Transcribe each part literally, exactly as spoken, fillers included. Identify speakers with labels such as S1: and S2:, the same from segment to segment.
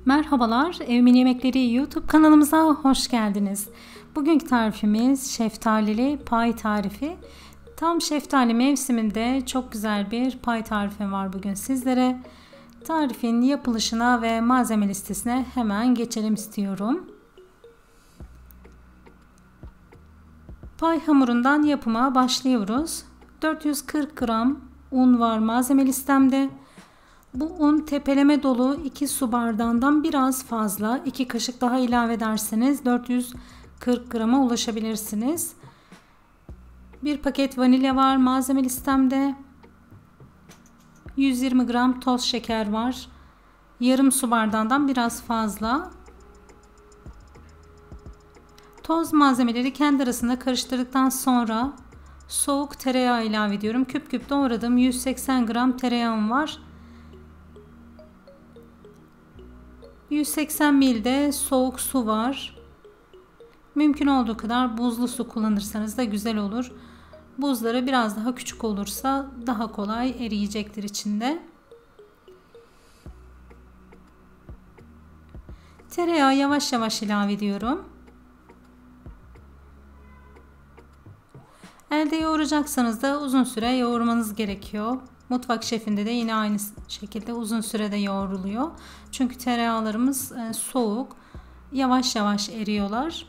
S1: Merhabalar, Evimin Yemekleri YouTube kanalımıza hoş geldiniz. Bugünkü tarifimiz şeftalili pay tarifi. Tam şeftali mevsiminde çok güzel bir pay tarifi var bugün sizlere. Tarifin yapılışına ve malzeme listesine hemen geçelim istiyorum. Pay hamurundan yapıma başlıyoruz. dört yüz kırk gram un var malzeme listemde. Bu un tepeleme dolu iki su bardağından biraz fazla. iki kaşık daha ilave ederseniz dört yüz kırk grama ulaşabilirsiniz. Bir paket vanilya var malzeme listemde. yüz yirmi gram toz şeker var. Yarım su bardağından biraz fazla. Toz malzemeleri kendi arasında karıştırdıktan sonra soğuk tereyağı ilave ediyorum. Küp küp doğradım. yüz seksen gram tereyağım var. yüz seksen mililitre soğuk su var. Mümkün olduğu kadar buzlu su kullanırsanız da güzel olur. Buzları biraz daha küçük olursa daha kolay eriyecektir içinde. Tereyağı yavaş yavaş ilave ediyorum. Elde yoğuracaksanız da uzun süre yoğurmanız gerekiyor. Mutfak şefinde de yine aynı şekilde uzun sürede yoğruluyor. Çünkü tereyağlarımız soğuk. Yavaş yavaş eriyorlar.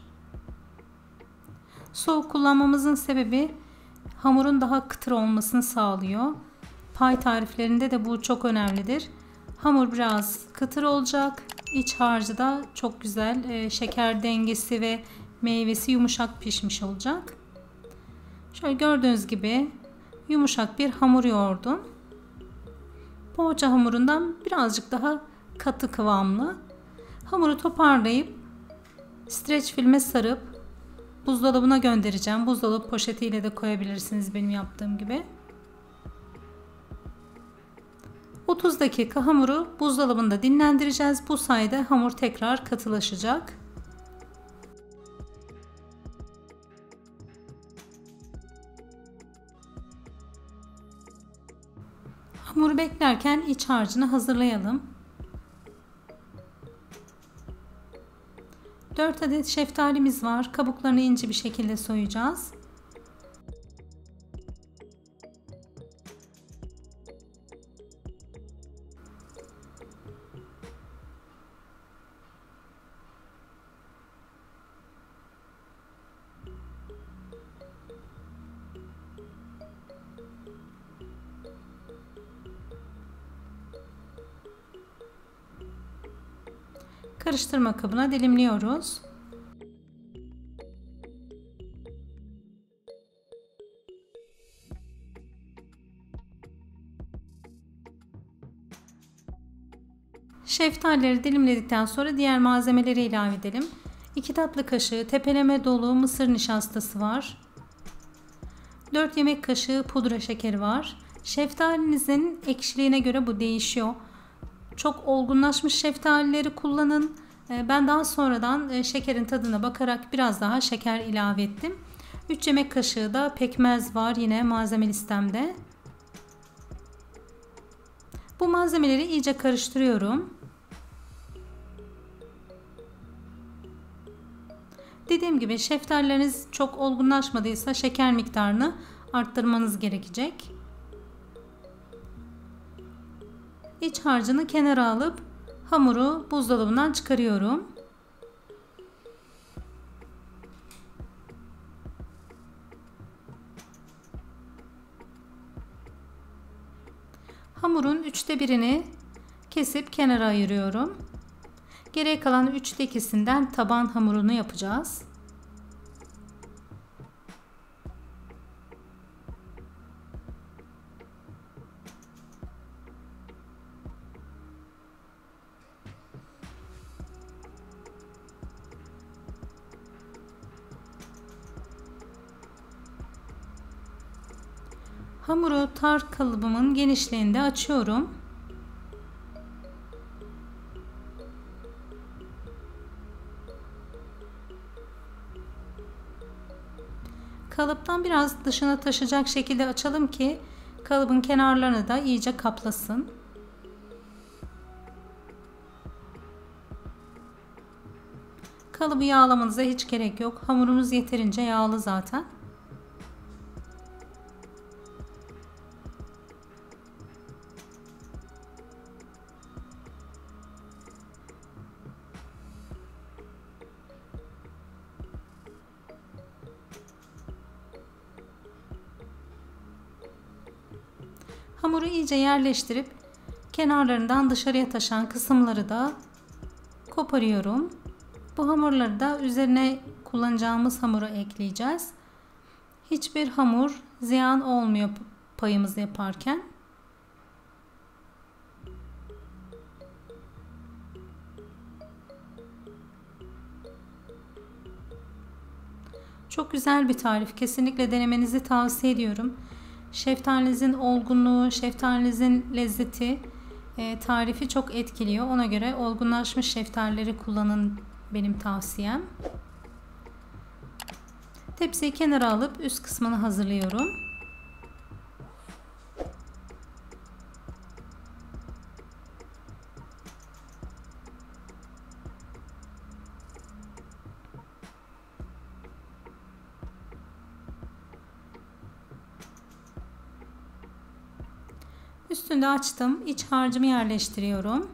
S1: Soğuk kullanmamızın sebebi hamurun daha kıtır olmasını sağlıyor. Pay tariflerinde de bu çok önemlidir. Hamur biraz kıtır olacak. İç harcı da çok güzel. Şeker dengesi ve meyvesi yumuşak pişmiş olacak. Şöyle gördüğünüz gibi yumuşak bir hamur yoğurdum. Poğaça hamurundan birazcık daha katı kıvamlı. Hamuru toparlayıp streç filme sarıp buzdolabına göndereceğim. Buzdolabı poşetiyle de koyabilirsiniz benim yaptığım gibi. otuz dakika hamuru buzdolabında dinlendireceğiz. Bu sayede hamur tekrar katılaşacak. Hamuru beklerken iç harcını hazırlayalım. dört adet şeftalimiz var. Kabuklarını ince bir şekilde soyacağız. Karıştırma kabına dilimliyoruz. Şeftalileri dilimledikten sonra diğer malzemeleri ilave edelim. iki tatlı kaşığı tepeleme dolu mısır nişastası var. dört yemek kaşığı pudra şekeri var. Şeftalinizin ekşiliğine göre bu değişiyor. Çok olgunlaşmış şeftalileri kullanın. Ben daha sonradan şekerin tadına bakarak biraz daha şeker ilave ettim. üç yemek kaşığı da pekmez var yine malzeme listemde. Bu malzemeleri iyice karıştırıyorum. Dediğim gibi şeftalileriniz çok olgunlaşmadıysa şeker miktarını arttırmanız gerekecek. İç harcını kenara alıp hamuru buzdolabından çıkarıyorum. Hamurun üçte birini kesip kenara ayırıyorum. Geriye kalan üçte ikisinden taban hamurunu yapacağız. Hamuru tart kalıbımın genişliğinde açıyorum. Kalıptan biraz dışına taşacak şekilde açalım ki kalıbın kenarlarını da iyice kaplasın. Kalıbı yağlamanıza hiç gerek yok. Hamurumuz yeterince yağlı zaten. Hamuru iyice yerleştirip kenarlarından dışarıya taşan kısımları da koparıyorum. Bu hamurları da üzerine kullanacağımız hamura ekleyeceğiz. Hiçbir hamur ziyan olmuyor payımızı yaparken. Çok güzel bir tarif. Kesinlikle denemenizi tavsiye ediyorum. Şeftalinizin olgunluğu, şeftalinizin lezzeti e, tarifi çok etkiliyor. Ona göre olgunlaşmış şeftalileri kullanın, benim tavsiyem. Tepsiyi kenara alıp üst kısmını hazırlıyorum. Üstünde açtım. İç harcımı yerleştiriyorum.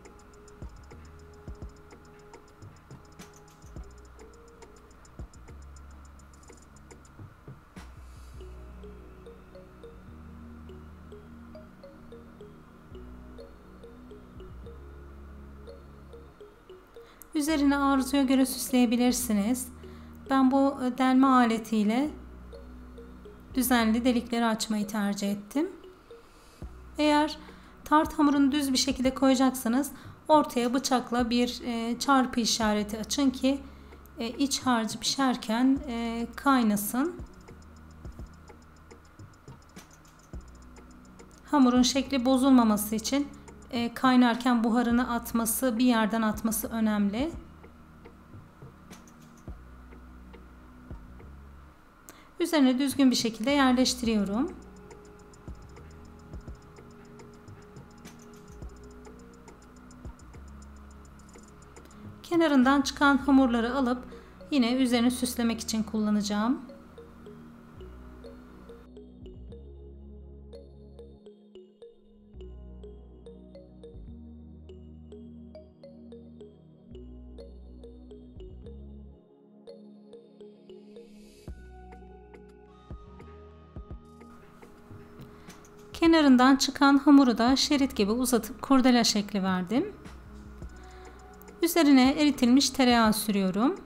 S1: Üzerine arzuya göre süsleyebilirsiniz. Ben bu delme aletiyle düzenli delikleri açmayı tercih ettim. Eğer tart hamurunu düz bir şekilde koyacaksanız ortaya bıçakla bir e, çarpı işareti açın ki e, iç harcı pişerken e, kaynasın. Hamurun şekli bozulmaması için e, kaynarken buharını atması, bir yerden atması önemli. Üzerine düzgün bir şekilde yerleştiriyorum. Kenarından çıkan hamurları alıp yine üzerini süslemek için kullanacağım. Kenarından çıkan hamuru da şerit gibi uzatıp kurdele şekli verdim. Üzerine eritilmiş tereyağı sürüyorum.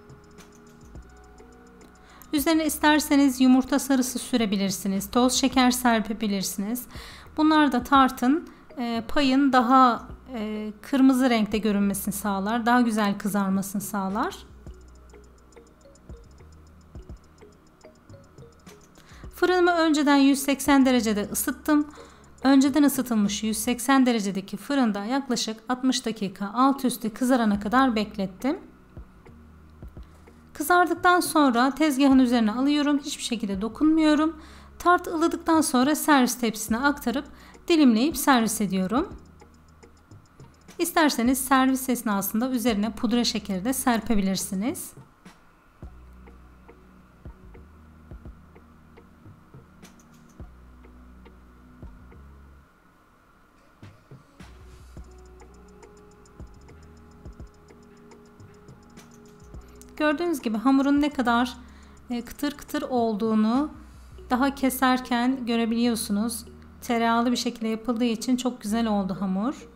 S1: Üzerine isterseniz yumurta sarısı sürebilirsiniz. Toz şeker serpebilirsiniz. Bunlar da tartın e, payın daha e, kırmızı renkte görünmesini sağlar. Daha güzel kızarmasını sağlar. Fırınımı önceden yüz seksen derecede ısıttım. Önceden ısıtılmış yüz seksen derecedeki fırında yaklaşık altmış dakika alt üstü kızarana kadar beklettim. Kızardıktan sonra tezgahın üzerine alıyorum. Hiçbir şekilde dokunmuyorum. Tart ılıdıktan sonra servis tepsisine aktarıp dilimleyip servis ediyorum. İsterseniz servis esnasında üzerine pudra şekeri de serpebilirsiniz. Gördüğünüz gibi hamurun ne kadar kıtır kıtır olduğunu daha keserken görebiliyorsunuz. Tereyağlı bir şekilde yapıldığı için çok güzel oldu hamur.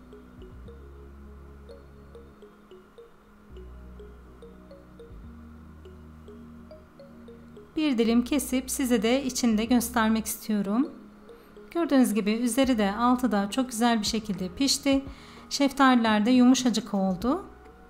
S1: Bir dilim kesip size de içinde göstermek istiyorum. Gördüğünüz gibi üzeri de altı da çok güzel bir şekilde pişti. Şeftaliler de yumuşacık oldu.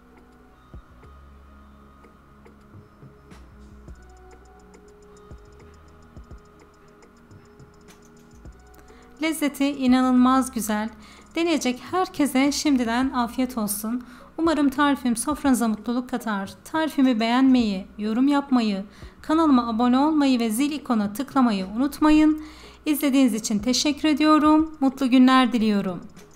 S1: Lezzeti inanılmaz güzel. Deneyecek herkese şimdiden afiyet olsun. Umarım tarifim sofranıza mutluluk katar. Tarifimi beğenmeyi, yorum yapmayı, kanalıma abone olmayı ve zil ikona tıklamayı unutmayın. İzlediğiniz için teşekkür ediyorum. Mutlu günler diliyorum.